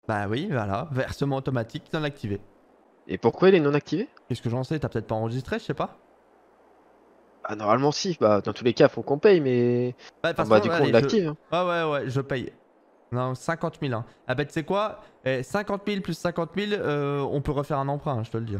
Bah oui, voilà, versement automatique non activé. Et pourquoi il est non activé? Qu'est-ce que j'en sais? T'as peut-être pas enregistré, je sais pas. Ah, normalement, si. Bah, dans tous les cas, faut qu'on paye, mais. Bah, de Ah, toute bah, façon, du coup, on allez, je. l'active. Hein. Ouais, je paye. Non, 50 000. Hein. Ah bah, tu sais quoi? 50 000 plus 50 000, on peut refaire un emprunt, hein, je te le dis.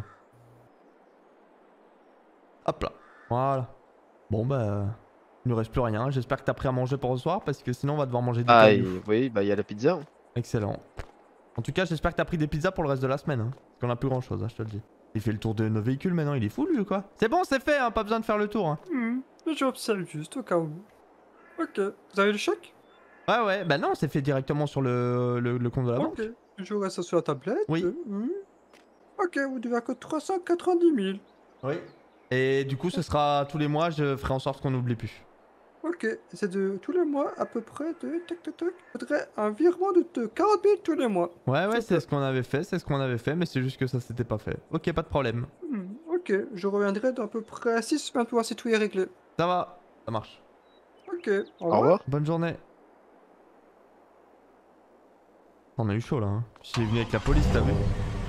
Hop là. Voilà. Bon, bah. Il ne reste plus rien. J'espère que t'as pris à manger pour ce soir parce que sinon, on va devoir manger des Ah, cailloux. oui, bah, il y a la pizza. Hein. Excellent. En tout cas, j'espère que t'as pris des pizzas pour le reste de la semaine. Hein, parce qu'on a plus grand chose, hein, je te le dis. Il fait le tour de nos véhicules maintenant, il est fou lui ou quoi? C'est bon, c'est fait, hein, pas besoin de faire le tour. Hein. J'observe juste au cas où. Ok, vous avez le chèque? Ouais, bah non, c'est fait directement sur le compte de la banque. Ok, je reste sur la tablette. Oui. Ok, vous devez que 390 000. Oui. Et du coup, ce sera tous les mois, je ferai en sorte qu'on n'oublie plus. Ok, c'est de tous les mois à peu près de tac tac tac. Faudrait un virement de 40 000 tous les mois. Ouais, c'est ce qu'on avait fait, mais c'est juste que ça s'était pas fait. Ok, pas de problème. Ok, je reviendrai dans à peu près 6 semaines pour voir si tout est réglé. Ça va, ça marche. Ok, au Au revoir. Bonne journée. On a eu chaud là. Hein. Je suis venu avec la police, t'as vu?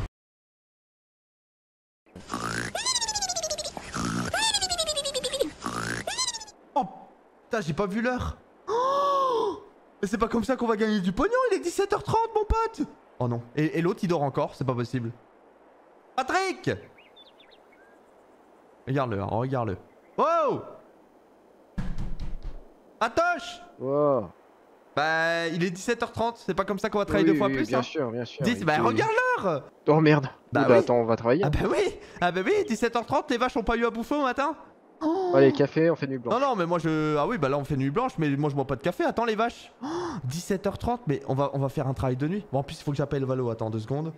Oh putain, j'ai pas vu l'heure. Oh, mais c'est pas comme ça qu'on va gagner du pognon, il est 17h30 mon pote. Oh non, et l'autre il dort encore, c'est pas possible. Patrick! Regarde-le, hein, regarde-le. Oh! Patoche! Wow. Bah, il est 17h30, c'est pas comme ça qu'on va travailler deux fois plus. Bien hein. sûr, bien sûr. Bah, regarde l'heure! Oh merde. Bah, Oula, oui. attends, on va travailler. Ah bah oui, 17h30, les vaches ont pas eu à bouffer au matin. Oh. Allez, café, on fait nuit blanche. Non, mais moi je... Ah oui, bah là on fait nuit blanche, mais moi je bois pas de café. Attends les vaches. Oh, 17h30, mais on va faire un travail de nuit. Bon, en plus il faut que j'appelle Valo, attends 2 secondes.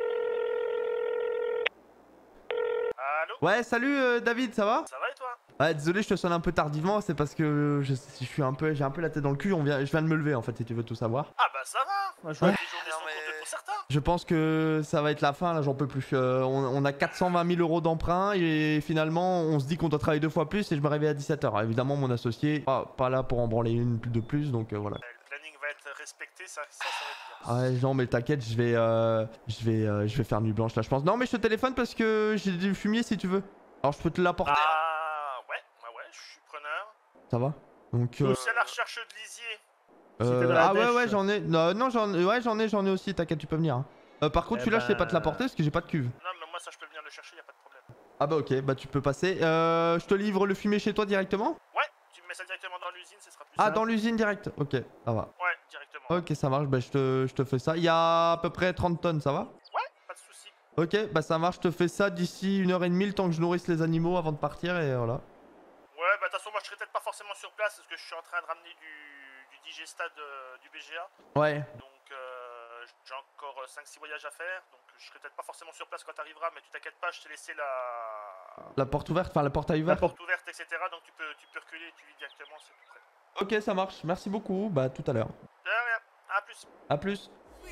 Allô? Ouais, salut David, ça va? Ça va et toi? Ouais, désolé, je te sonne un peu tardivement, c'est parce que j'ai un peu la tête dans le cul, je viens de me lever en fait, si tu veux tout savoir. Ah bah ça va! Je vois que les journées sont comptées pour certains. Je pense que ça va être la fin, là j'en peux plus. On a 420 000 € d'emprunt et finalement on se dit qu'on doit travailler 2 fois plus et je me réveille à 17h. Évidemment mon associé, pas là pour en branler une de plus, donc voilà. Le planning va être respecté, ça va être bien. Ouais, non mais t'inquiète, je vais faire nuit blanche là je pense. Non mais je te téléphone parce que j'ai du fumier si tu veux. Alors je peux te l'apporter. Ah ouais, je suis preneur. Ça va? Donc Je suis à la recherche de lisier. ah ouais j'en ai. Non j'en ai aussi, t'inquiète tu peux venir. Hein. Par contre celui-là je sais pas te l'apporter parce que j'ai pas de cuve. Non mais moi ça je peux venir le chercher, y a pas de problème. Ah bah ok, bah tu peux passer. Je te livre le fumier chez toi directement? Ouais, tu me mets ça directement dans l'usine, ce sera plus Ah simple. dans l'usine direct, ok, ça va. Ouais, directement. Ok ça marche, bah je te fais ça. Il y a à peu près 30 tonnes, ça va? Ouais, pas de soucis. Ok, bah ça marche, je te fais ça d'ici 1h30 le temps que je nourrisse les animaux avant de partir et voilà. Ouais, bah de toute façon moi je serai peut-être pas forcément sur place parce que je suis en train de ramener du digestat du BGA. Ouais. Donc j'ai encore 5-6 voyages à faire, donc je serai peut-être pas forcément sur place quand t'arriveras, mais tu t'inquiètes pas, je t'ai laissé La porte ouverte, enfin la porte à la ouvert. porte ouverte, etc. Donc tu peux reculer et tu vis directement, c'est tout prêt. Ok ça marche, merci beaucoup, bah tout à l'heure. De rien, à plus. A plus.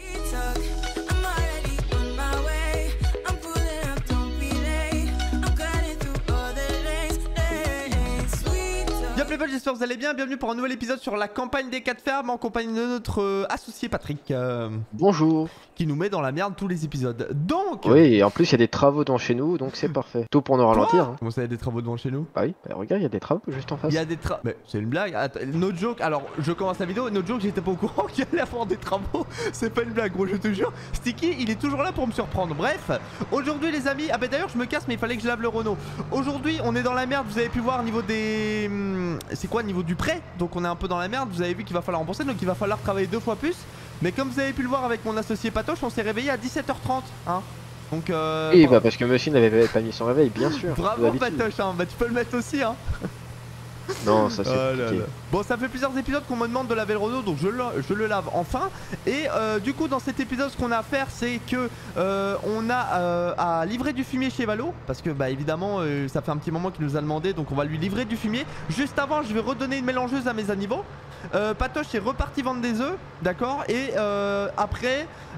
Y'a people, j'espère que vous allez bien, bienvenue pour un nouvel épisode sur la campagne des 4 fermes en compagnie de notre associé Patrick. Bonjour. Qui nous met dans la merde tous les épisodes. Donc... Oui, et en plus il y a des travaux devant chez nous, donc c'est parfait. Tout pour nous ralentir. Hein. Comment ça, il y a des travaux devant chez nous? Bah oui, bah regarde, il y a des travaux juste en face. Il y a des travaux... Mais c'est une blague. Attends, no joke, alors je commence la vidéo, no joke, j'étais pas au courant qu'il allait avoir des travaux. C'est pas une blague gros, je te jure. Sticky, il est toujours là pour me surprendre. Bref, aujourd'hui les amis... Ah bah d'ailleurs je me casse mais il fallait que je lave le Renault. Aujourd'hui on est dans la merde, vous avez pu voir au niveau des... C'est quoi, au niveau du prêt? Donc on est un peu dans la merde, vous avez vu qu'il va falloir rembourser, donc il va falloir travailler 2 fois plus. Mais comme vous avez pu le voir avec mon associé Patoche, on s'est réveillé à 17h30, hein. Donc oui, bah parce que monsieur n'avait pas mis son réveil, bien sûr. Bravo Patoche, hein. Bah tu peux le mettre aussi, hein. Non, ça c'est compliqué. Bon, ça fait plusieurs épisodes qu'on me demande de laver le Renault, donc je le lave enfin. Et du coup, dans cet épisode, ce qu'on a à faire, c'est que on a à livrer du fumier chez Valo, parce que bah évidemment, ça fait un petit moment qu'il nous a demandé, donc on va lui livrer du fumier. Juste avant, je vais redonner une mélangeuse à mes animaux. Patoche est reparti vendre des œufs, d'accord. Et après,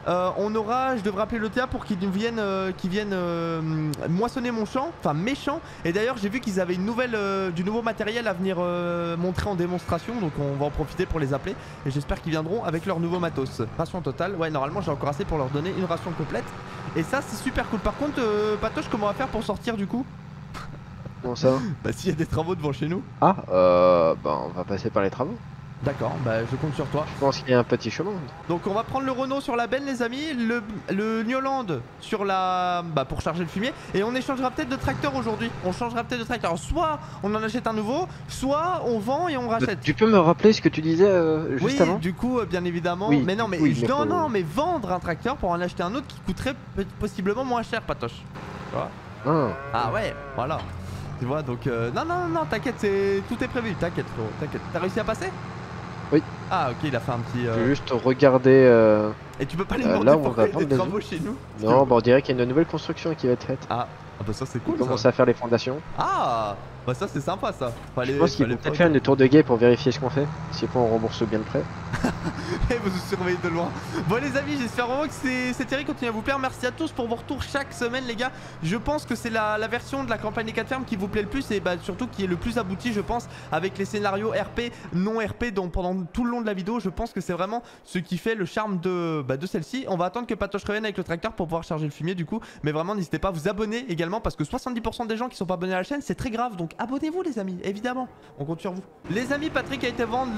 on aura, je devrais appeler le TA pour qu'ils viennent, moissonner mon champ, enfin mes champs. Et d'ailleurs j'ai vu qu'ils avaient une nouvelle, du nouveau matériel à venir montrer en démonstration, donc on va en profiter pour les appeler. Et j'espère qu'ils viendront avec leur nouveau matos. Ration totale, ouais normalement j'ai encore assez pour leur donner une ration complète. Et ça c'est super cool. Par contre Patoche, comment on va faire pour sortir du coup? Comment ça? Bah s'il y a des travaux devant chez nous. Ah, bah on va passer par les travaux. D'accord, bah je compte sur toi. Je pense qu'il y a un petit chemin. Donc on va prendre le Renault sur la benne les amis, le Nioland sur la... bah pour charger le fumier. Et on échangera peut-être de tracteur aujourd'hui. On changera peut-être de tracteur. Soit on en achète un nouveau, soit on vend et on rachète. Tu peux me rappeler ce que tu disais juste avant? Du coup bien évidemment. Oui, mais non mais oui, non mais vendre un tracteur pour en acheter un autre qui coûterait possiblement moins cher, Patoche. Tu vois? Ah ouais, voilà. Tu vois donc non t'inquiète, tout est prévu, t'inquiète frérot, t'inquiète. T'as réussi à passer? Oui. Ah ok, il a fait un petit... Je vais juste regarder... Et tu peux pas les demander là où on pourquoi va il y a des prendre travaux chez nous? Non, bah on dirait qu'il y a une nouvelle construction qui va être faite. Ah bah ça c'est cool. On commence à faire les fondations. Ah bah ça c'est sympa ça. Je pense qu'il faut peut-être faire une tour de guet pour vérifier ce qu'on fait. Si pas on rembourse bien le prêt. Et vous surveillez de loin. Bon les amis, j'espère vraiment que cette série continue à vous plaire. Merci à tous pour vos retours chaque semaine les gars. Je pense que c'est la version de la campagne des 4 fermes qui vous plaît le plus. Et bah surtout qui est le plus abouti je pense. Avec les scénarios RP, non RP. Donc pendant tout le long de la vidéo je pense que c'est vraiment ce qui fait le charme de celle-ci. On va attendre que Patoche revienne avec le tracteur pour pouvoir charger le fumier du coup. Mais vraiment n'hésitez pas à vous abonner également. Parce que 70% des gens qui sont pas abonnés à la chaîne c'est très grave. Donc abonnez-vous les amis, évidemment. On compte sur vous. Les amis, Patrick a été vendre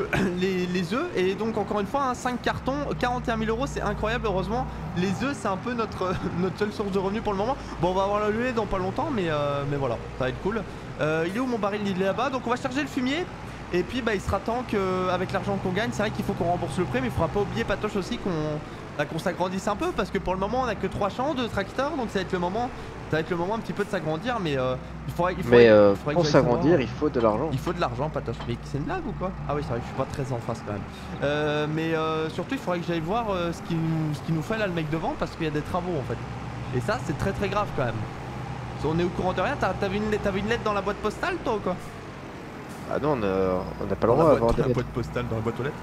les œufs. Et donc encore une fois 5 cartons, 41 000 €, c'est incroyable. Heureusement les œufs c'est un peu notre seule source de revenus pour le moment. Bon on va avoir la levée dans pas longtemps. Mais voilà, ça va être cool. Il est où mon baril? Il est là-bas. Donc on va charger le fumier. Et puis bah il sera temps qu'avec l'argent qu'on gagne, c'est vrai qu'il faut qu'on rembourse le prêt. Mais il faudra pas oublier Patoche aussi qu'on s'agrandisse un peu. Parce que pour le moment on a que 3 champs de tracteurs. Donc ça va être le moment un petit peu de s'agrandir. Mais il faudrait pour s'agrandir il faut de l'argent. Il faut de l'argent Patoche. Mais c'est une blague ou quoi? Ah oui c'est vrai que je suis pas très en face quand même. Mais surtout il faudrait que j'aille voir ce qu'il nous fait là le mec devant. Parce qu'il y a des travaux en fait. Et ça c'est très grave quand même. On est au courant de rien. T'avais une lettre dans la boîte postale toi ou quoi? Ah non, on n'a pas le droit d'avoir la boîte postale dans la boîte aux lettres.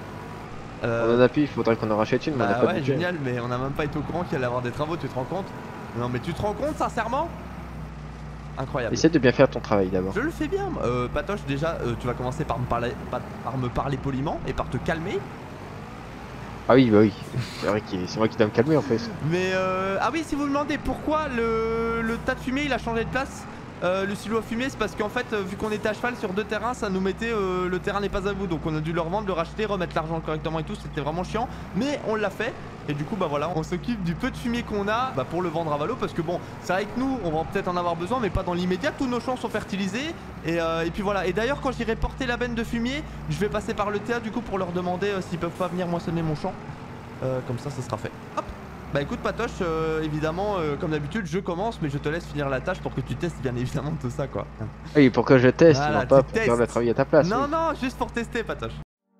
On en a plus, il faudrait qu'on en rachète une, mais on a pas ouais, génial, mais on n'a même pas été au courant qu'il allait avoir des travaux, tu te rends compte? Non mais tu te rends compte sincèrement? Incroyable. Essaie de bien faire ton travail d'abord. Je le fais bien. Patoche déjà, tu vas commencer par me parler poliment et par te calmer. Ah oui, bah oui, c'est vrai que c'est moi qui dois me calmer en fait. Mais ah oui, si vous me demandez pourquoi le tas de fumée il a changé de place, le silo à fumier, c'est parce qu'en fait vu qu'on était à cheval sur 2 terrains, ça nous mettait le terrain n'est pas à vous, donc on a dû le revendre, le racheter, remettre l'argent correctement et tout, c'était vraiment chiant, mais on l'a fait. Et du coup bah voilà, on s'occupe du peu de fumier qu'on a pour le vendre à Valo, parce que bon c'est vrai que nous on va peut-être en avoir besoin mais pas dans l'immédiat, tous nos champs sont fertilisés. Et puis voilà, et d'ailleurs quand j'irai porter la benne de fumier, je vais passer par le TA du coup pour leur demander s'ils peuvent pas venir moissonner mon champ. Comme ça sera fait. Hop. Bah écoute Patoche, évidemment comme d'habitude je commence, mais je te laisse finir la tâche pour que tu testes bien évidemment tout ça quoi. Oui, pour que je teste, voilà, non pas pour faire le travail à ta place. Non oui. non, juste pour tester Patoche.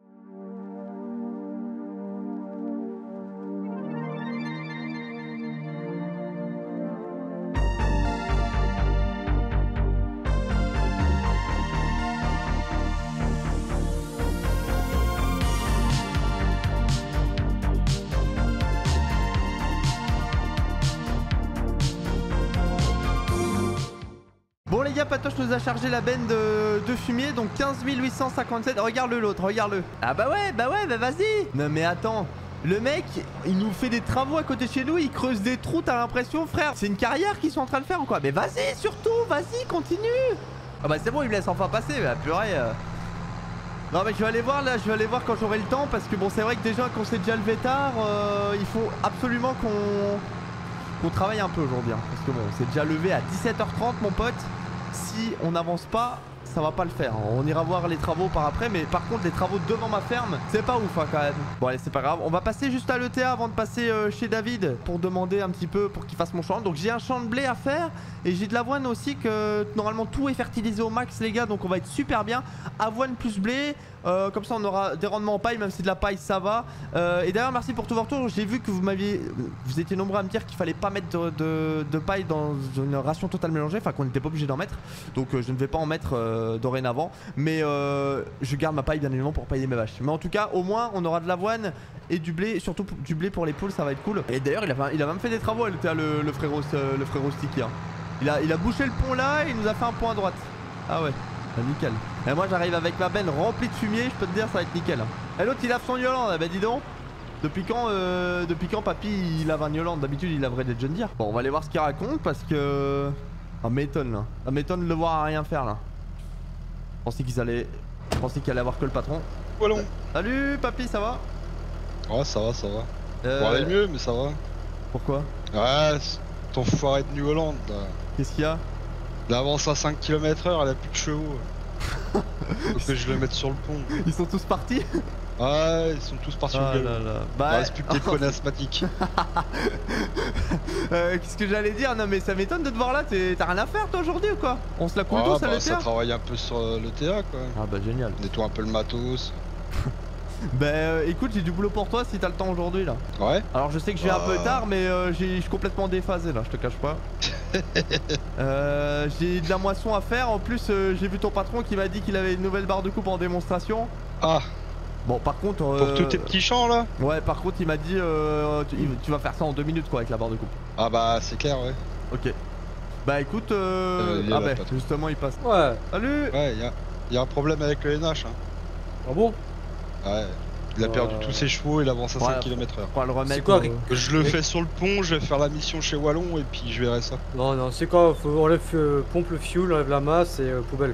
Bon les gars, Patoche nous a chargé la benne de fumier, donc 15 857. Regarde-le l'autre, regarde-le. Ah bah ouais, bah vas-y. Non mais attends, le mec, il nous fait des travaux à côté de chez nous, il creuse des trous, t'as l'impression frère. C'est une carrière qu'ils sont en train de faire ou quoi? Mais vas-y surtout, vas-y, continue. Ah bah c'est bon, il me laisse enfin passer, bah purée. Non mais je vais aller voir là, je vais aller voir quand j'aurai le temps. Parce que bon c'est vrai que déjà qu'on s'est déjà levé tard, il faut absolument qu'on travaille un peu aujourd'hui hein. Parce que bon, on s'est déjà levé à 17h30 mon pote. Si on n'avance pas, ça va pas le faire. On ira voir les travaux par après. Mais par contre les travaux devant ma ferme, c'est pas ouf hein, quand même. Bon allez c'est pas grave, on va passer juste à l'ETA avant de passer chez David pour demander un petit peu pour qu'il fasse mon champ. Donc j'ai un champ de blé à faire. Et j'ai de l'avoine aussi, que normalement tout est fertilisé au max les gars. Donc on va être super bien. Avoine plus blé. Comme ça on aura des rendements en paille, même si de la paille ça va. Et d'ailleurs merci pour tous vos retours. J'ai vu que vous étiez nombreux à me dire qu'il fallait pas mettre de paille dans une ration totale mélangée, enfin qu'on n'était pas obligé d'en mettre. Donc je ne vais pas en mettre dorénavant. Mais je garde ma paille bien évidemment pour pailler mes vaches. Mais en tout cas, au moins, on aura de l'avoine et du blé. Surtout du blé pour les poules, ça va être cool. Et d'ailleurs, il a même fait des travaux, le frérot Sticky. Hein. Il a bouché le pont là et il nous a fait un pont à droite. Ah ouais, bah, nickel. Et moi, j'arrive avec ma benne remplie de fumier. Je peux te dire, ça va être nickel. Et l'autre, il lave son Yolande. Bah dis donc. Depuis quand papy il lave un Yolande? D'habitude il laverait des John Deere. Bon, on va aller voir ce qu'il raconte parce que ça m'étonne là. Ça m'étonne de le voir à rien faire là. Je pensais qu'il allait avoir que le patron. Voilà. Salut papy, ça va? Ouais, ça va, ça va. Pour aller mieux, mais ça va. Pourquoi? Ouais, ton foiré de New Holland là. Qu'est-ce qu'il y a? Il avance à 5 km/h, elle a plus de chevaux. Faut que je le mette sur le pont. Ils sont tous partis? Ouais, ils sont tous partis au galop. Bah, il reste plus que des poneys asthmatiques. Qu'est-ce que j'allais dire? Non mais ça m'étonne de te voir là, t'as rien à faire toi aujourd'hui ou quoi? On se la coule tous à l'ETA? Ça travaille un peu sur l'ETA quoi. Ah bah génial. Nettoie un peu le matos. Bah écoute, j'ai du boulot pour toi si t'as le temps aujourd'hui là. Ouais. Alors je sais que je vais un peu tard mais je suis complètement déphasé là, je te cache pas. J'ai de la moisson à faire, en plus j'ai vu ton patron qui m'a dit qu'il avait une nouvelle barre de coupe en démonstration. Ah. Bon par contre... Pour tous tes petits champs là? Ouais par contre il m'a dit tu vas faire ça en 2 minutes quoi avec la barre de coupe. Ah bah c'est clair ouais. Ok. Bah écoute ah bah justement il passe. Ouais. Salut. Ouais y a un problème avec le NH hein. Ah bon? Ouais. Il a perdu tous ses chevaux, il avance à 5 km/h. On va le remettre. C'est quoi Je le fais sur le pont, je vais faire la mission chez Wallon et puis je verrai ça. Non, c'est quoi? Faut enlève pompe le fuel, enlève la masse et poubelle.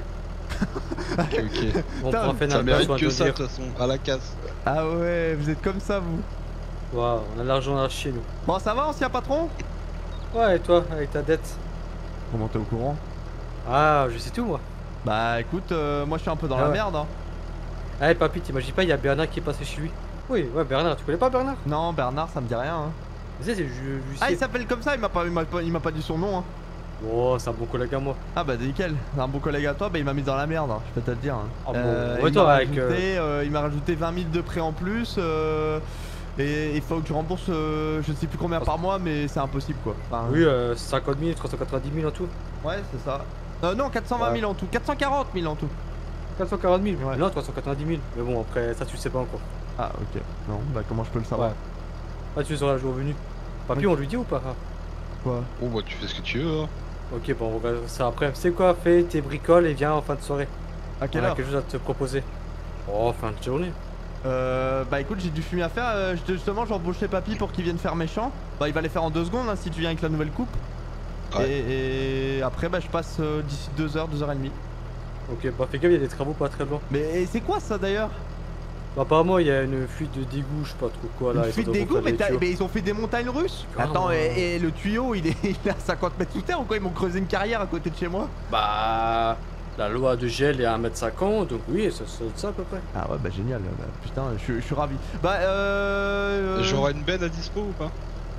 Ok. On prend fait Ça mérite que ça de toute façon, à la casse. Ah ouais, vous êtes comme ça vous. Waouh, on a de l'argent à chez nous. Bon ça va ancien patron? Ouais, et toi, avec ta dette? Comment t'es au courant? Ah, je sais tout moi. Bah écoute, moi je suis un peu dans la merde hein. Eh papy, t'imagines pas, il y a Bernard qui est passé chez lui. Oui, ouais, Bernard, tu connais pas Bernard? Non, Bernard ça me dit rien hein. C'est Ah il s'appelle comme ça, il m'a pas dit son nom hein. Oh, c'est un bon collègue à moi. Ah bah nickel, c'est un bon collègue à toi, bah il m'a mis dans la merde, hein, je peux te le dire. Hein. Ah bon, ouais, toi, il m'a rajouté 20 000 de prêt en plus, et il faut que je rembourse je sais plus combien par mois, mais c'est impossible quoi. Enfin, oui, 50 000, 390 000 en tout. Ouais, c'est ça. Non, 420 000 en tout, 440 000 en tout. 440 000 ouais. Non, 390 000. Mais bon, après, ça tu le sais pas encore. Ah ok, non, bah comment je peux le savoir? Ouais. Ah, tu le sauras le jour venu. Papy, on lui dit ou pas? Quoi? Oh bah tu fais ce que tu veux hein. Ok, bon, on va ça après. C'est quoi? Fais tes bricoles et viens en fin de soirée. À quelle on a heure? quelque chose à te proposer. Oh, fin de journée. Bah écoute, j'ai du fumier à faire, justement j'ai embauché papy pour qu'il vienne faire mes champs. Bah il va les faire en 2 secondes hein, si tu viens avec la nouvelle coupe. Ouais. Et après bah je passe d'ici 2h, 2h30. Ok, bah fais gaffe, il y a des travaux pas très loin. Mais c'est quoi ça d'ailleurs? Bah apparemment il y a une fuite de d'égout, je sais pas trop quoi là. Une fuite d'égout, mais ils ont fait des montagnes russes. Ah, Attends, ouais. et le tuyau il est à 50 mètres sous terre ou quoi? Ils m'ont creusé une carrière à côté de chez moi? Bah la loi de gel est à 1,50 m, donc oui, ça à peu près. Ah ouais bah génial, bah, putain je suis ravi. Bah J'aurai une benne à dispo ou pas?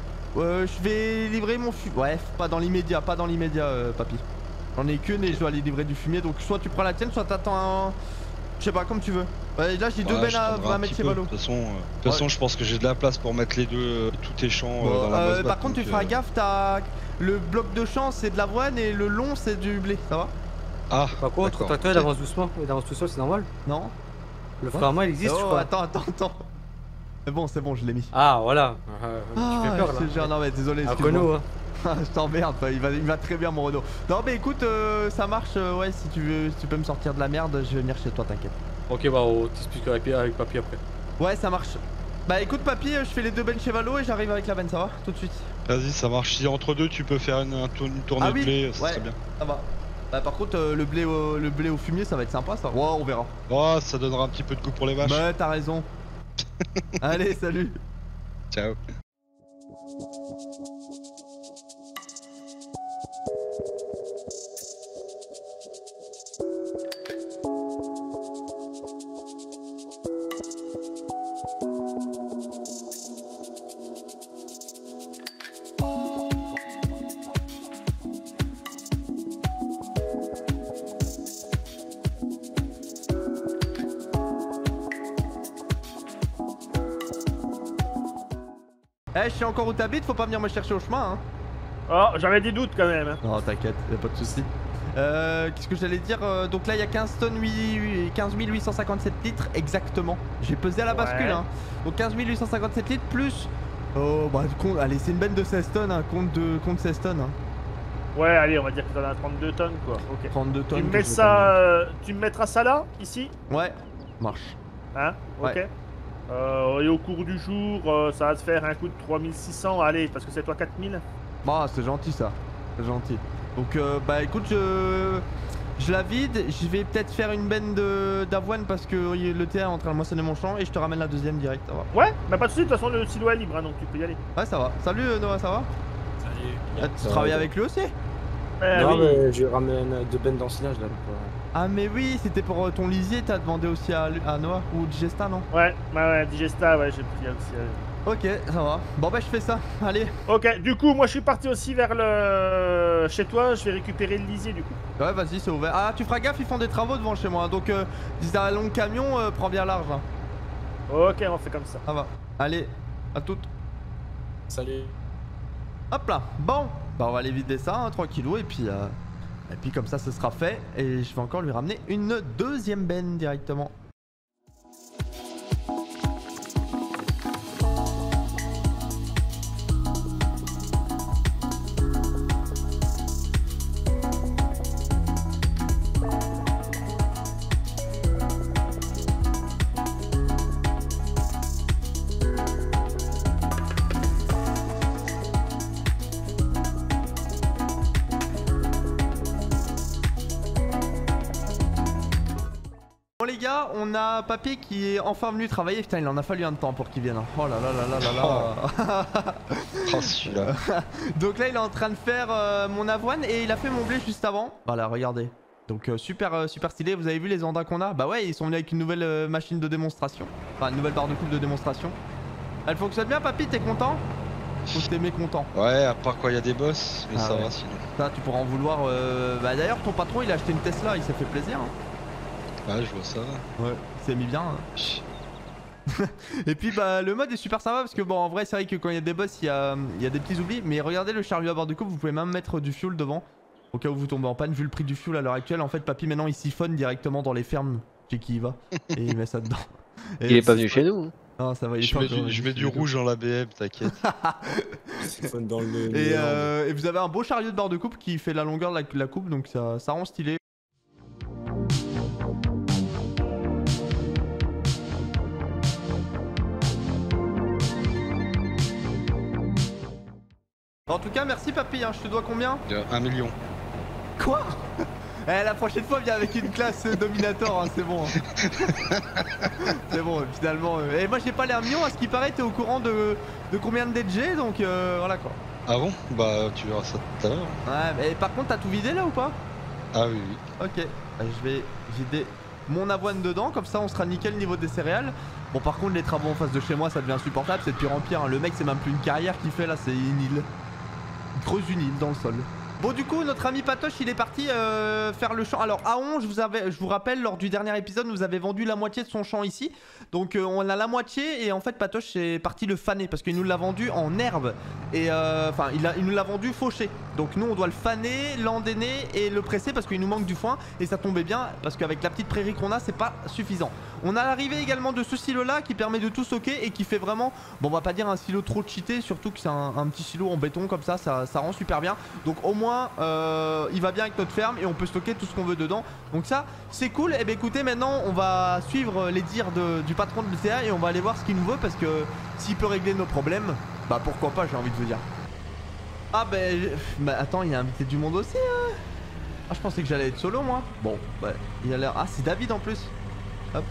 Je vais livrer mon fumier. Ouais, pas dans l'immédiat, papy. J'en ai qu'une et je dois aller livrer du fumier, donc soit tu prends la tienne, soit t'attends un... Je sais pas, comme tu veux. Ouais, là j'ai 2 bennes à mettre chez Valo. De toute façon, je pense que j'ai de la place pour mettre les deux, tous tes champs dans la base. Par contre tu feras gaffe, t'as... Le bloc de champ c'est de l'avoine et le long c'est du blé, ça va? Ah, par contre, le tracteur il avance doucement, il avance tout seul, c'est normal. Non. Le frein à main il existe, je crois. Attends. C'est bon, je l'ai mis. Ah voilà, tu fais peur là. Non mais désolé, un excuse-moi. Renault hein. Je t'emmerde, il va très bien mon Renault. Non mais écoute, ça marche, ouais, si tu peux me sortir de la merde, je vais venir chez toi, t'inquiète. Ok, bah on t'explique avec papy après. Ouais, ça marche. Bah écoute papy, je fais les 2 bennes chez Valo et j'arrive avec la benne, ça va? Tout de suite. Vas-y, ça marche. Si entre deux tu peux faire une tournée de blé, ça serait bien. Ça va. Bah par contre le blé au fumier ça va être sympa ça. Ouais, on verra. Oh, ça donnera un petit peu de goût pour les vaches. Bah t'as raison. Allez, salut. Ciao. Eh, je sais encore où t'habites, faut pas venir me chercher au chemin hein. Oh, j'avais des doutes quand même. Non, t'inquiète, y'a pas de soucis. Qu'est-ce que j'allais dire donc là il y a 15 857 litres exactement. J'ai pesé à la bascule hein. Donc 15 857 litres plus... Oh bah allez c'est une benne de 16 tonnes hein, compte 16 tonnes hein. Ouais, allez, on va dire que t'en as 32 tonnes quoi. Ok. 32 tonnes. Tu me mets ça, tu me mettras ça là, ici? Ouais, marche. Hein? Ok. Ouais. Et au cours du jour, ça va te faire un coût de 3600, allez, parce que c'est toi 4000. Bah c'est gentil ça, c'est gentil. Donc bah écoute, je la vide, je vais peut-être faire une benne d'avoine parce que le thé est en train de moissonner mon champ et je te ramène la deuxième direct, ça va. Ouais, bah pas de soucis, de toute façon le silo est libre, hein, donc tu peux y aller. Ouais ça va. Salut Noah, ça va? Salut. Tu travailles avec lui aussi? Non, Oui. mais je ramène de bennes d'ensilage là. Ah mais oui, c'était pour ton lisier, t'as demandé aussi à Noah ou Digesta non? Ouais, Digesta, ouais, j'ai pris aussi. Ok, ça va. Bon bah je fais ça, allez. Ok, du coup, moi je suis parti aussi vers le... Chez toi, je vais récupérer le lisier du coup. Ouais vas-y c'est ouvert. Ah tu feras gaffe, ils font des travaux devant chez moi. Donc si t'as un long camion, prends bien large hein. Ok, on fait comme ça. Ça va. Allez, à toutes. Salut. Hop là, bon. Bah on va aller vider ça, hein, tranquillou, et puis comme ça ce sera fait. Et je vais encore lui ramener une deuxième benne directement. Bon les gars, on a Papy qui est enfin venu travailler. Putain, il en a fallu un temps pour qu'il vienne. Oh là là là là là là. Oh celui-là. Donc là il est en train de faire mon avoine et il a fait mon blé juste avant. Voilà, regardez. Donc super stylé. Vous avez vu les andins qu'on a? Bah ouais, ils sont venus avec une nouvelle machine de démonstration. Enfin une nouvelle barre de coupe de démonstration. Elle fonctionne bien Papy, t'es content? Ou t'es mécontent? Ouais, à part quand il y a des boss, mais Ah ça ouais. va sinon. Ça tu pourras en vouloir. Bah d'ailleurs ton patron il a acheté une Tesla, il s'est fait plaisir hein. Ouais, je vois ça. Ouais, il s'est mis bien hein. Et puis bah le mode est super sympa parce que bon en vrai c'est vrai que quand il y a des boss il y a des petits oublis. Mais regardez le chariot à bord de coupe, vous pouvez même mettre du fuel devant. Au cas où vous tombez en panne, vu le prix du fuel à l'heure actuelle, en fait Papy maintenant il siphonne directement dans les fermes chez qui il va. Et il met ça dedans. Et Il est pas venu chez nous. Non ça va, il est Je pas mets encore- du, je mets du rouge dans la BM, t'inquiète. Siphonne dans le. Et vous avez un beau chariot de bord de coupe qui fait la longueur de la coupe, donc ça rend stylé. En tout cas merci Papy, hein. Je te dois combien? 1 million. Quoi? La prochaine fois viens avec une classe Dominator, hein, c'est bon. Hein. C'est bon finalement. Et moi j'ai pas l'air mignon, à ce qui paraît t'es au courant de combien de DG, donc voilà quoi. Ah bon? Bah tu verras ça tout à l'heure. Ouais mais par contre t'as tout vidé là ou pas? Ah oui, oui. Ok, je vais vider mon avoine dedans, comme ça on sera nickel niveau des céréales. Bon par contre les travaux en face de chez moi ça devient insupportable, c'est de pire en pire, hein. Le mec c'est même plus une carrière qu'il fait là, c'est une île. Il creuse une île dans le sol. Bon du coup notre ami Patoche il est parti faire le champ. Alors Aon, je vous rappelle, lors du dernier épisode nous avait vendu la moitié de son champ ici. Donc on a la moitié et en fait Patoche est parti le faner parce qu'il nous l'a vendu en herbe. Et enfin il nous l'a vendu fauché. Donc nous on doit le faner, l'endainer et le presser parce qu'il nous manque du foin. Et ça tombait bien parce qu'avec la petite prairie qu'on a c'est pas suffisant. On a l'arrivée également de ce silo là qui permet de tout stocker et qui fait vraiment, bon on va pas dire un silo trop cheaté, surtout que c'est un petit silo en béton comme ça rend super bien. Donc au moins il va bien avec notre ferme et on peut stocker tout ce qu'on veut dedans. Donc ça c'est cool. Et bien écoutez, maintenant on va suivre les dires du patron de l'UTA et on va aller voir ce qu'il nous veut parce que s'il peut régler nos problèmes, bah pourquoi pas, j'ai envie de vous dire. Ah bah attends, il a invité du monde aussi hein. Ah je pensais que j'allais être solo moi. Bon bah il a l'air... Ah c'est David en plus. Hop.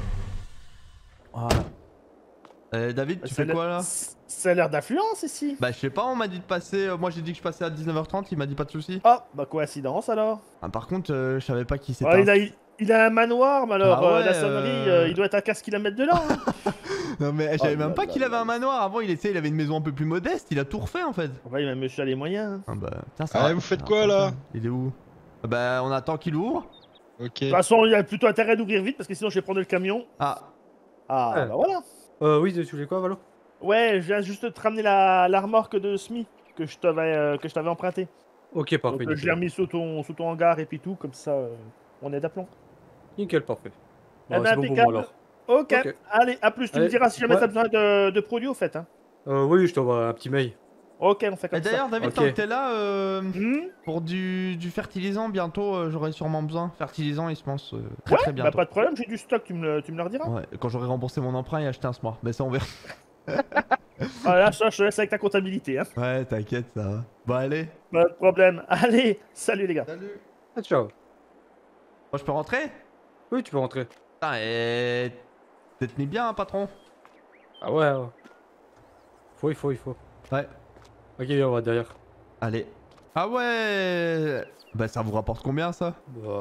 Voilà. David tu fais quoi là? Ça a l'air d'influence ici. Bah je sais pas, on m'a dit de passer, moi j'ai dit que je passais à 19h30, il m'a dit pas de soucis. Ah, bah coïncidence alors. Ah, par contre je savais pas qui c'était. Ouais, il a un manoir, mais alors Ah ouais, la sonnerie, il doit être à 15 km de là. Hein. Non mais j'avais même pas qu'il avait un manoir, avant il avait une maison un peu plus modeste, il a tout refait en fait. Ouais, il a monsieur les moyens. Ah bah putain ça Ah, va. vous faites quoi là? Il est où? Bah on attend qu'il ouvre. Ok. De toute façon, il a plutôt intérêt d'ouvrir vite parce que sinon je vais prendre le camion. Ah. Ah, Ouais. bah voilà. Oui, tu voulais quoi, Valo? Ouais, je viens juste de te ramener la remorque de SMI que je t'avais emprunté. Ok, parfait. Donc, je l'ai remis sous ton hangar et puis tout, comme ça, on est d'aplomb. Nickel, parfait. Eh ben, C'est bon pour moi impeccable. alors. Ok, Ok. allez, à plus. Tu me Allez, diras si jamais ouais. t'as besoin de produits au fait. Hein. Oui, je t'envoie un petit mail. Ok, on fait Et comme ça. d'ailleurs, David, Ok. tant que t'es là, Hmm. pour du fertilisant, bientôt, j'aurai sûrement besoin. Fertilisant, il se pense très Ouais, très bah bientôt. pas de problème, j'ai du stock, tu me le rediras. Ouais, quand j'aurai remboursé mon emprunt et acheté un smart. Mais ça, on verra. Voilà, ça, je te laisse avec ta comptabilité. Hein. Ouais, t'inquiète, ça va. Bon, allez. Pas de problème. Allez, salut les gars. Salut. Ah, ciao. Moi, je peux rentrer? Oui, tu peux rentrer. Putain, et... T'es tenu bien, hein, patron? Ah ouais. Il faut. Ouais. Ok, viens, on va derrière. Allez. Ah ouais. Bah, ça vous rapporte combien, ça?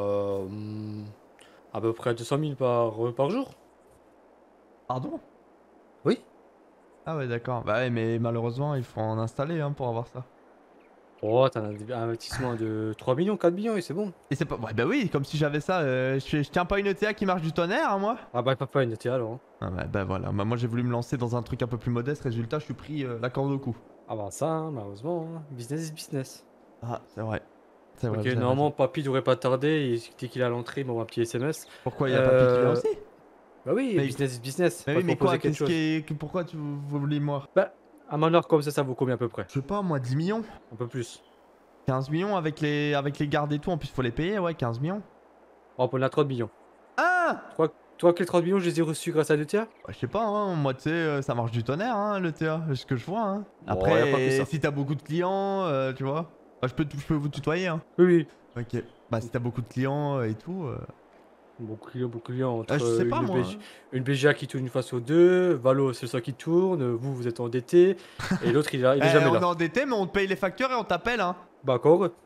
À peu près 200 000 par jour. Pardon? Oui. Ah ouais, d'accord. Bah ouais, mais malheureusement, il faut en installer, hein, pour avoir ça. Oh, t'as un investissement de 3 millions, 4 millions et c'est bon. Et c'est pas... Ouais, bah oui, comme si j'avais ça. Je tiens pas une ETA qui marche du tonnerre, hein, moi. Ah bah papa, une ETA alors. Hein. Ah bah voilà. Bah, moi, j'ai voulu me lancer dans un truc un peu plus modeste. Résultat, je suis pris la corde au cou. Ah bah ça, hein, malheureusement, hein. Business is business. Ah, c'est vrai. C'est vrai. Ok, vous avez normalement, raison. papy devrait pas tarder, et dès qu'il est à l'entrée, il m'envoie un petit SMS. Pourquoi il y a papy qui vient aussi? Bah oui, Mais- business is business. Mais Faut oui, mais proposer quoi? quelque chose. Pourquoi vous voulez moi? Bah, un manoir comme ça vaut combien à peu près? Je sais pas, moi, 10 millions? Un peu plus. 15 millions avec les gardes et tout, en plus faut les payer, ouais, 15 millions. Oh, on a 30 millions. Ah! Toi, que les 30 millions, je les ai reçus grâce à l'ETA? Bah, je sais pas, hein, moi tu sais, ça marche du tonnerre, hein, le TA, c'est ce que je vois. Hein. Bon, Après, y a pas que ça. si t'as beaucoup de clients, tu vois, bah, je peux vous tutoyer. Hein. Oui. Ok, bah si t'as beaucoup de clients et tout. Beaucoup de clients entre Je sais pas moi. Hein. une BGA qui tourne une fois sur deux, Valo c'est le seul qui tourne, vous êtes endetté, et l'autre il est Eh, jamais on est là. endetté, mais on te paye les factures et on t'appelle. Hein. Bah encore heureux.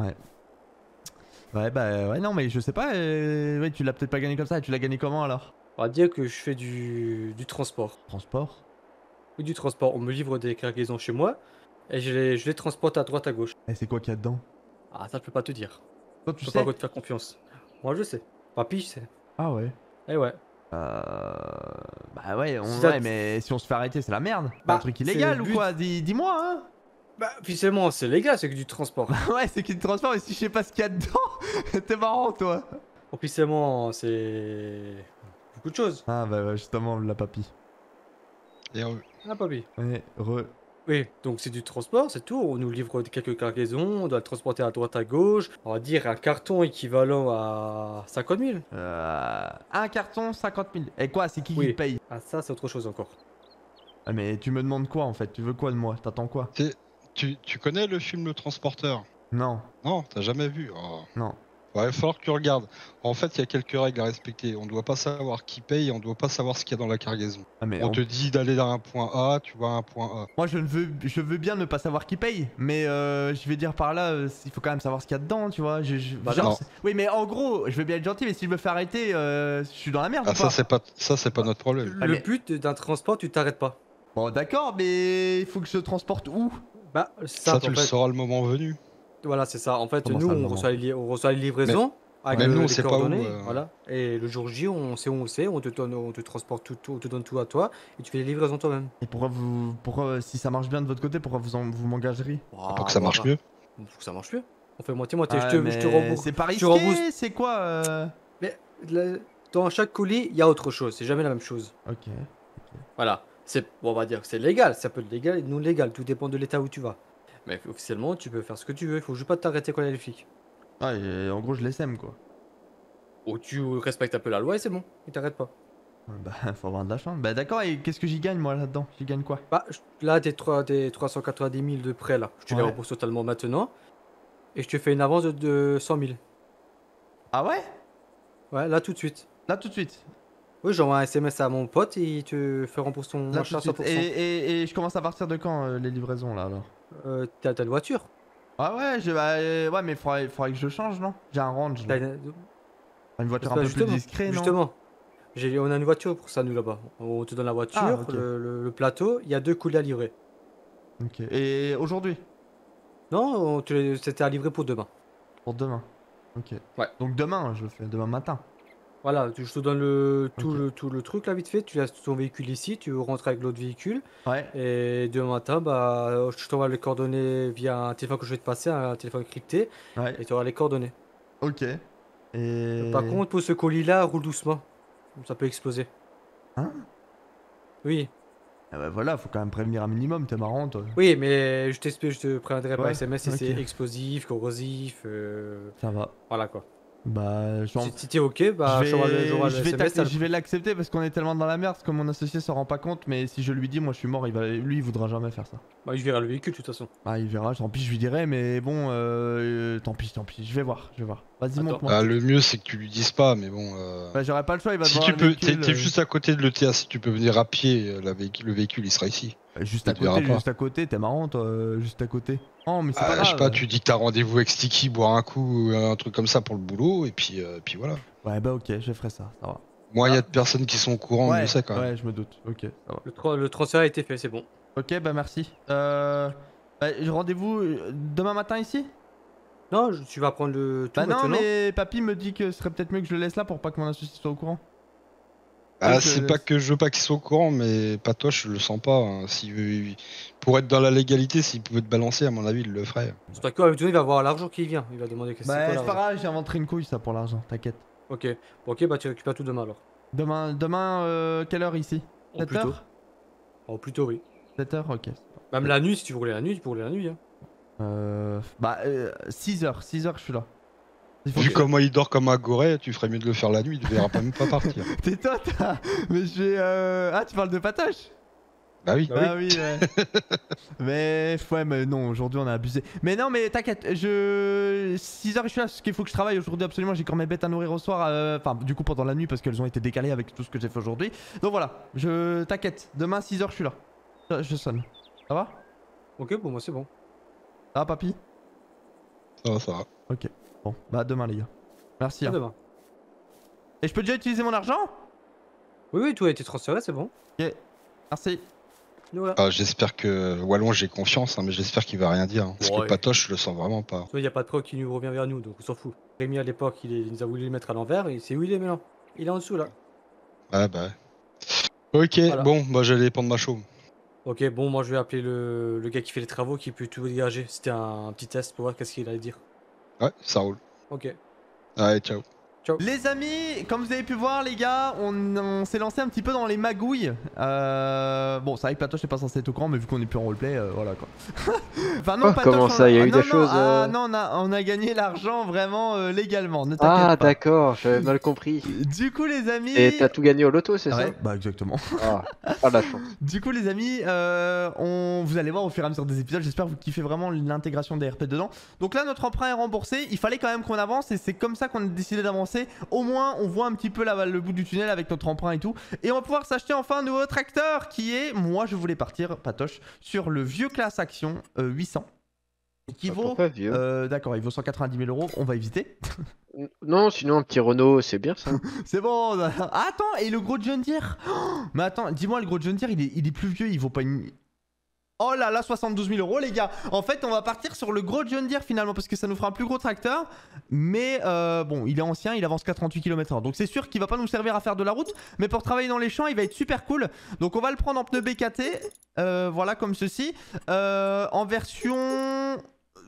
Ouais, bah ouais, non, mais je sais pas, ouais, tu l'as peut-être pas gagné comme ça, tu l'as gagné comment alors? On va dire que je fais du transport. Transport? Oui, du transport. On me livre des cargaisons chez moi, et je les transporte à droite à gauche. Et c'est quoi qu'il y a dedans? Ah, ça je peux pas te dire. Toi tu Je peux sais? pas te faire confiance. Moi je sais. Papy, je sais. Ah ouais. Eh ouais. Bah ouais, Si ça ouais, te- mais si on se fait arrêter, c'est la merde. Bah, un truc c'est illégal le ou but. quoi? Dis-moi, hein. Bah, officiellement, c'est légal, c'est que du transport. Ouais, c'est qu'il te transforme et si je sais pas ce qu'il y a dedans, t'es marrant toi. Officiellement, c'est beaucoup de choses. Ah bah ouais, justement, la papy. Et Ah, papy. Ouais, Oui, donc c'est du transport, c'est tout. On nous livre quelques cargaisons, on doit le transporter à droite à gauche. On va dire un carton équivalent à 50 000. un carton, 50 000. Et quoi, c'est qui Oui. te paye? Ah, ça, c'est autre chose encore. Ah, mais tu me demandes quoi en fait? Tu veux quoi de moi? T'attends quoi? tu connais le film Le Transporteur? Non, Non, t'as jamais vu. Oh. non. Ouais, il va falloir que tu regardes. En fait, il y a quelques règles à respecter. On ne doit pas savoir qui paye, on ne doit pas savoir ce qu'il y a dans la cargaison. Ah, mais On te dit d'aller dans un point A, tu vas à un point A. moi je veux bien ne pas savoir qui paye, mais je vais dire par là, il faut quand même savoir ce qu'il y a dedans, tu vois. Bah genre, non. oui, mais en gros, je veux bien être gentil, mais si je me fais arrêter, je suis dans la merde Ah, ou pas? ça c'est pas notre problème. Ah, Le mais- but d'un transport, tu t'arrêtes pas. Bon, d'accord, mais il faut que je transporte où? Bah, Ça, en tu le fait. sauras le moment venu. Voilà, c'est ça. En fait, Comment nous, ça, le on moment reçoit les livraisons. Avec même nous, on les sait pas coordonnées, où, voilà. Et le jour J, on sait où on sait, on te transporte tout, on te donne tout à toi, et tu fais les livraisons toi-même. Et pourquoi si ça marche bien de votre côté, pourquoi vous m'engageriez? Pour que ça marche mieux. Pour que ça marche mieux. On fait moitié-moitié. Ah, je te mais rembourse. c'est pas je te rembourse. risqué, c'est quoi Mais dans chaque colis, il y a autre chose. C'est jamais la même chose. Ok. Voilà. On va dire que c'est légal. Ça peut être légal et non légal. Tout dépend de l'état où tu vas. Mais officiellement, tu peux faire ce que tu veux. Il faut juste pas t'arrêter quand il y a les flics. Ah, et en gros, je les sème quoi. Ou tu respectes un peu la loi et c'est bon. Ils t'arrêtent pas. Bah, faut avoir de la chance. Bah, d'accord, et qu'est-ce que j'y gagne moi là-dedans? J'y gagne quoi? Bah, là, tes 390 000 de prêt, là. Je te les Ouais. rembourse totalement maintenant. Et je te fais une avance de 100 000. Ah ouais? Ouais, là, tout de suite. Là tout de suite. Oui, j'envoie un SMS à mon pote et il te fait rembourser ton Là achat tout de à suite. 100%. Et je commence à partir de quand les livraisons là alors? T'as une voiture. Ah ouais, ouais, mais faudrait que je change, non? J'ai un range T'as là. Une voiture un Bah, peu plus discrète, non? justement. On a une voiture pour ça, nous, là-bas. On te donne la voiture, Ah, ok. le plateau, il y a 2 colis à livrer. Ok. Et aujourd'hui? Non, c'était à livrer pour demain. Pour demain. Ok. Ouais. Donc demain, je le fais demain matin. Voilà, je te donne le, Ok. tout le truc là vite fait, tu laisses ton véhicule ici, tu rentres avec l'autre véhicule, Ouais. et demain matin, bah, je t'envoie les coordonnées via un téléphone que je vais te passer, un téléphone crypté, Ouais. et tu auras les coordonnées. Ok. Et. Par contre, pour ce colis-là, roule doucement, ça peut exploser. Hein? Oui, Ah bah voilà, faut quand même prévenir un minimum, t'es marrant toi. oui, mais je t'explique, je te préviendrai par Ouais, SMS si c'est ok. explosif, corrosif, Ça va. voilà quoi. Bah, Si t'es ok, bah, j'aurai le SMS. je vais l'accepter parce qu'on est tellement dans la merde, parce que mon associé s'en rend pas compte, mais si je lui dis, moi je suis mort, lui il voudra jamais faire ça. Bah, je verrai le véhicule de toute façon. Ah, il verra, tant pis, je lui dirai, mais bon, tant pis, je vais voir, Vas-y, Attends. montre-moi. Bah, le mieux c'est que tu lui dises pas, mais bon. Bah, j'aurais pas le choix, il va Si devoir tu le peux, véhicule, t'es juste à côté de l'ETA, si tu peux venir à pied, le véhicule il sera ici. juste il à te verra côté, pas. t'es marrant toi, juste à côté. Oh, mais c'est pas Ah, grave. je sais pas, tu dis que t'as rendez-vous avec Sticky, boire un coup, un truc comme ça pour le boulot, et puis voilà. Ouais, bah ok, je ferai ça va. Moins il y Ah. a de personnes qui sont au courant, mieux c'est quand même. Ouais, je me doute, ok, ça va. Le transfert a été fait, c'est bon. Ok, bah merci. Rendez-vous demain matin ici? Non, tu vas prendre le tout Bah non, maintenant. mais papy me dit que ce serait peut-être mieux que je le laisse là pour pas que mon associé soit au courant. Ah, Donc, c'est pas que je veux pas qu'ils soient au courant, mais Patoche, je le sens pas. Hein. Pour être dans la légalité, s'il pouvait te balancer, à mon avis, il le ferait. C'est pas quoi, il va voir l'argent qui vient. Il va demander qu'est-ce que Bah c'est c'est quoi pas l'argent. grave, j'ai inventé une couille ça pour l'argent, t'inquiète. Ok, bon, ok, bah tu récupères tout demain alors. Demain, quelle heure ici? Oh, 7 plus tôt. heures? Oh, plutôt oui. 7 heures, ok. Même la nuit, si tu veux rouler la nuit, tu peux rouler la nuit. Hein. 6 heures, je suis là. Il faut Vu que- comment il dort comme un goré, tu ferais mieux de le faire la nuit, il ne verra même pas partir. Tais-toi, mais je vais... Ah, tu parles de Patoche? Bah oui. Bah oui, ouais. mais non, aujourd'hui on a abusé. Mais non, mais t'inquiète, 6h je suis là parce qu'il faut que je travaille aujourd'hui absolument. J'ai encore mes bêtes à nourrir au soir, enfin du coup pendant la nuit parce qu'elles ont été décalées avec tout ce que j'ai fait aujourd'hui. Donc voilà, t'inquiète, demain 6h je suis là. Je sonne. Ça va? Ok, pour moi c'est bon. Ça va papy? Ça va, ça va. Ok, bon, bah à demain les gars. Merci. À Hein. demain. Et je peux déjà utiliser mon argent? Oui, tout a été transféré, c'est bon. Ok, merci. Voilà. Ah, j'espère que Wallon, j'ai confiance, hein, mais j'espère qu'il va rien dire. Hein, parce Ouais. que Patoche, je le sens vraiment pas. Il n'y a pas de preuve qui nous revient vers nous, donc on s'en fout. Rémi à l'époque, il nous a voulu le mettre à l'envers, et c'est où il est maintenant? Il est en dessous là. Ah bah. Ok, Voilà. bon, moi j'allais prendre ma chaume. Ok, bon, moi je vais appeler le gars qui fait les travaux, qui peut tout dégager. C'était un petit test pour voir qu'est-ce qu'il allait dire. Ouais, ça roule. Ok. Allez, ciao. Les amis, comme vous avez pu voir les gars, on s'est lancé un petit peu dans les magouilles. Bon, c'est vrai que Patoche n'est pas censé être au courant, mais vu qu'on est plus en roleplay, voilà quoi. Enfin non, Oh, Patoche, comment ça, il y a eu des choses, Ah non, on a gagné l'argent vraiment légalement, ne t'inquiète Ah, pas. d'accord, j'avais mal compris. Du coup les amis... Et t'as tout gagné au loto, c'est Ouais, bah exactement. ça? Ah, la chance. Du coup les amis, vous allez voir au fur et à mesure des épisodes, j'espère que vous kiffez vraiment l'intégration des RP dedans. Donc là notre emprunt est remboursé, il fallait quand même qu'on avance et c'est comme ça qu'on a décidé d'avancer. Au moins on voit un petit peu le bout du tunnel avec notre emprunt et tout. Et on va pouvoir s'acheter enfin un nouveau tracteur qui est, moi je voulais partir, Patoche, sur le vieux classe action 800. Qui vaut, Pourquoi vieux d'accord, il vaut 190 000 €, on va éviter. Non, sinon un petit Renault, c'est bien ça. C'est bon. Ah, attends, et le gros John Deere mais attends, dis-moi, le gros John Deere, il est plus vieux, il vaut pas une... Oh là là, 72 000 € les gars. En fait, on va partir sur le gros John Deere finalement parce que ça nous fera un plus gros tracteur. Mais bon, il est ancien, il avance qu'à 38 km/h. Donc c'est sûr qu'il va pas nous servir à faire de la route. Mais pour travailler dans les champs, il va être super cool. Donc on va le prendre en pneu BKT. Voilà, comme ceci. En version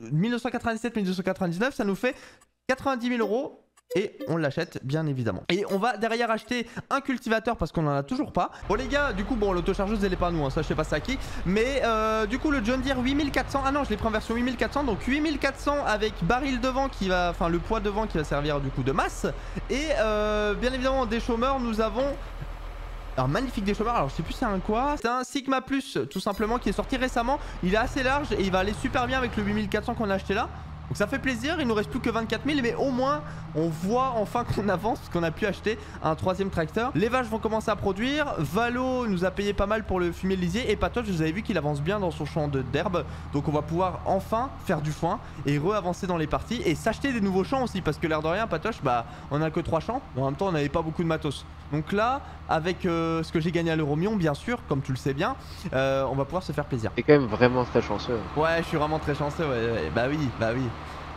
1997-1999, ça nous fait 90 000 €. Et on l'achète bien évidemment. Et on va derrière acheter un cultivateur parce qu'on en a toujours pas. Bon les gars, du coup bon l'autochargeuse elle est pas à nous, hein, ça je sais pas c'est à qui. Mais du coup le John Deere 8400, ah non je l'ai pris en version 8400. Donc 8400 avec baril devant qui va, enfin le poids devant qui va servir du coup de masse. Et bien évidemment des chômeurs nous avons... Alors magnifique des chômeurs, alors je sais plus c'est un quoi. C'est un Sigma Plus tout simplement qui est sorti récemment. Il est assez large et il va aller super bien avec le 8400 qu'on a acheté là. Donc ça fait plaisir, il nous reste plus que 24 000, mais au moins on voit enfin qu'on avance parce qu'on a pu acheter un troisième tracteur. Les vaches vont commencer à produire, Valo nous a payé pas mal pour le fumier de lisier et Patoche, vous avez vu qu'il avance bien dans son champ d'herbe. Donc on va pouvoir enfin faire du foin et re-avancer dans les parties et s'acheter des nouveaux champs aussi parce que l'air de rien Patoche, bah on a que 3 champs, en même temps on n'avait pas beaucoup de matos. Donc là, avec ce que j'ai gagné à l'Euro-Million, bien sûr, comme tu le sais bien, on va pouvoir se faire plaisir. T'es quand même vraiment très chanceux. Ouais, je suis vraiment très chanceux, ouais, bah oui, bah oui.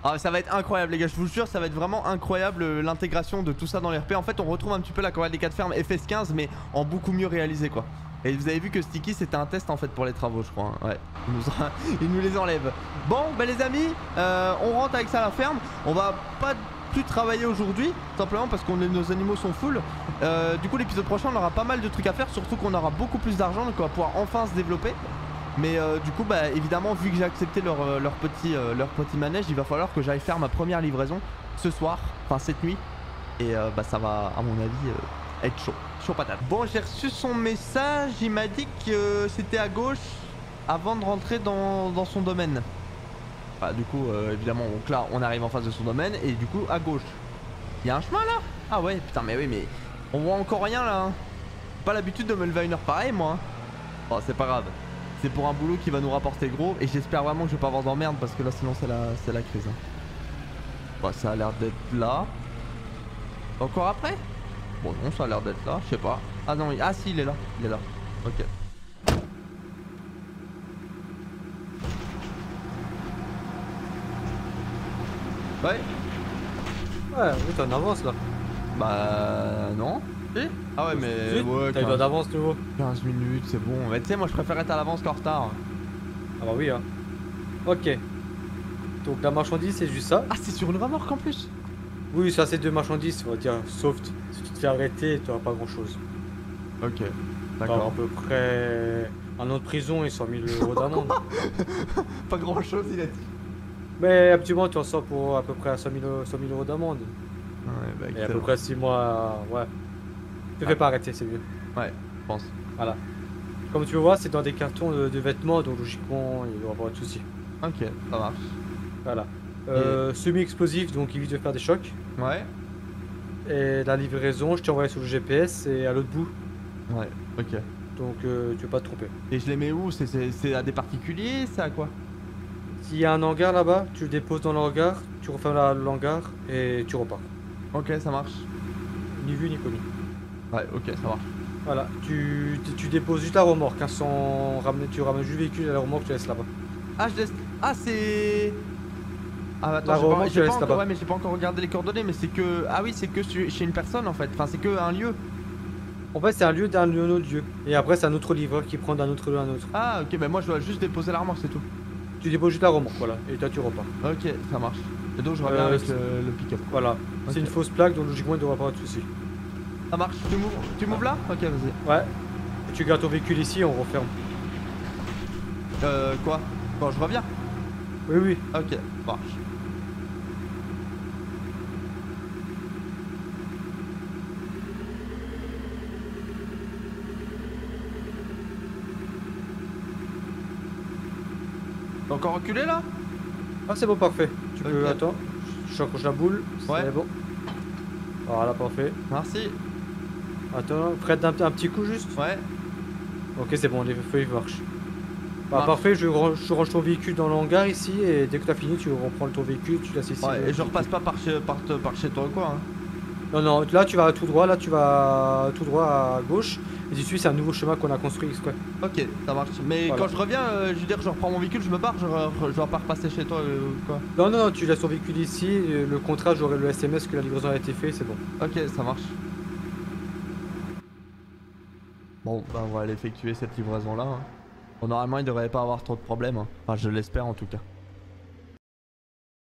Ah, ça va être incroyable les gars, je vous jure, ça va être vraiment incroyable l'intégration de tout ça dans les RP. En fait on retrouve un petit peu la chorale des 4 fermes FS15 mais en beaucoup mieux réalisé quoi. Et vous avez vu que Sticky c'était un test en fait pour les travaux je crois, hein. Ouais, il nous les enlève. Bon bah les amis, on rentre avec ça à la ferme, on va pas plus travailler aujourd'hui, simplement parce que nos animaux sont full. Du coup l'épisode prochain on aura pas mal de trucs à faire, surtout qu'on aura beaucoup plus d'argent donc on va pouvoir enfin se développer. Mais du coup bah évidemment vu que j'ai accepté leur petit manège, il va falloir que j'aille faire ma première livraison ce soir, enfin cette nuit. Et bah ça va à mon avis être chaud patate. Bon j'ai reçu son message, il m'a dit que c'était à gauche avant de rentrer dans son domaine. Bah du coup évidemment donc là on arrive en face de son domaine et du coup à gauche. Il y a un chemin là? Ah ouais putain mais oui mais on voit encore rien là hein. Pas l'habitude de me lever à une heure pareille moi hein. Oh c'est pas grave. C'est pour un boulot qui va nous rapporter gros et j'espère vraiment que je vais pas avoir d'emmerde parce que là sinon c'est la crise hein. Bah ça a l'air d'être là. Encore après? Bon non ça a l'air d'être là, je sais pas. Ah non, ah si il est là, ok. Ouais. Ouais, oui, t'es en avance là. Bah non. Si. Ah ouais mais ouais, t'as une d'avance nouveau. 15 minutes c'est bon. Mais tu sais moi je préfère être à l'avance qu'en retard. Ah bah oui hein. Ok. Donc la marchandise c'est juste ça. Ah c'est sur une remorque en plus. Oui ça c'est 2 marchandises on va dire. Sauf si tu te fais arrêter t'auras pas grand chose. Ok. T'auras D'accord. à peu près un an de prison et 100 000 € d'amende. Pas grand chose il a dit. Mais habituellement tu en sors pour à peu près 100 000 € d'amende. Ouais bah Et à peu près 6 mois, ouais. Te fais pas arrêter, c'est mieux. Ouais, je pense. Voilà. Comme tu peux voir, c'est dans des cartons de vêtements, donc logiquement, il n'y aura pas de soucis. Ok, ça marche. Voilà. Semi-explosif, donc il évite de faire des chocs. Ouais. Et la livraison, je t'ai envoyé sur le GPS, c'est à l'autre bout. Ouais, ok. Donc tu veux pas te tromper. Et je les mets où? C'est à des particuliers? C'est à quoi? S'il y a un hangar là-bas, tu le déposes dans le hangar, tu refermes l'hangar et tu repars. Ok, ça marche. Ni vu ni connu. Ouais, ok, ça marche. Voilà, tu déposes juste la remorque, hein, sans ramener, tu ramènes juste le véhicule et la remorque, tu laisses là-bas. Ah, je laisse. Ah, c'est. Ah, attends, La remorque, j'ai tu pas laisses encore... là-bas. Ouais, mais j'ai pas encore regardé les coordonnées, mais c'est que. Ah, oui, c'est que chez une personne en fait. Enfin, c'est que un lieu. En fait, c'est un lieu d'un autre lieu. Et après, c'est un autre livreur qui prend d'un autre lieu à un autre. Ah, ok, mais moi je dois juste déposer la remorque, c'est tout. Tu déposes juste la remorque, voilà. Et toi, tu repars. Ok, ça marche. Et donc, je reviens avec le pick-up. Voilà. Ok. C'est une fausse plaque, donc logiquement, il ne devrait pas avoir de soucis. Ça marche. Tu m'ouvres là? Ok, vas-y. Ouais. Et tu gardes ton véhicule ici et on referme. Quoi? Quand je reviens? Oui, oui. Ok, ça marche. T'es encore reculé là? Ah, c'est bon, parfait. Tu peux. Ok. Attends. Je accroche la boule. Ouais. C'est bon. Voilà, parfait. Merci. Attends, prête un petit coup juste. Ouais. Ok, c'est bon, les feuilles marchent. Bah, Marche. parfait, je range ton véhicule dans le hangar ici et dès que t'as fini, tu reprends ton véhicule, tu laisses ici. Ouais, et je repasse pas par chez toi quoi. Hein. Non, non, là tu vas tout droit, là tu vas tout droit à gauche. Et dessus, c'est un nouveau chemin qu'on a construit exprès. Ok, ça marche. Mais Voilà. quand je reviens, je veux dire, je reprends mon véhicule, je me barre, je dois pas repasser chez toi ou quoi. Non, non, non, tu laisses ton véhicule ici. Et le contrat, j'aurai le SMS que la livraison a été faite, c'est bon. Ok, ça marche. Bon, bah on va aller effectuer cette livraison là. Hein. Bon, normalement, il devrait pas avoir trop de problèmes. Hein. Enfin, je l'espère en tout cas.